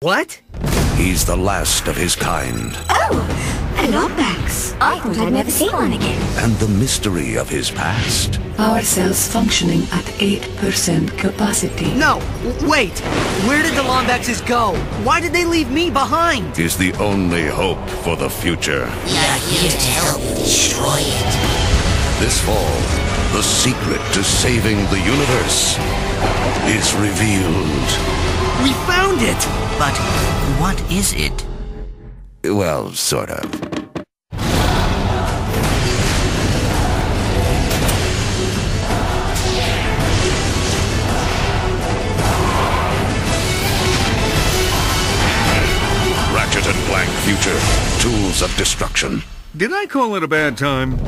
What? He's the last of his kind. Oh, a Lombax. I thought I'd never see one again. And the mystery of his past. Power cells functioning at 8% capacity. No, wait. Where did the Lombaxes go? Why did they leave me behind? Is the only hope for the future. We are here to help destroy it. This fall, the secret to saving the universe is revealed. We found it! But what is it? Well, sort of. Ratchet and Clank Future. Tools of destruction. Did I call it a bad time?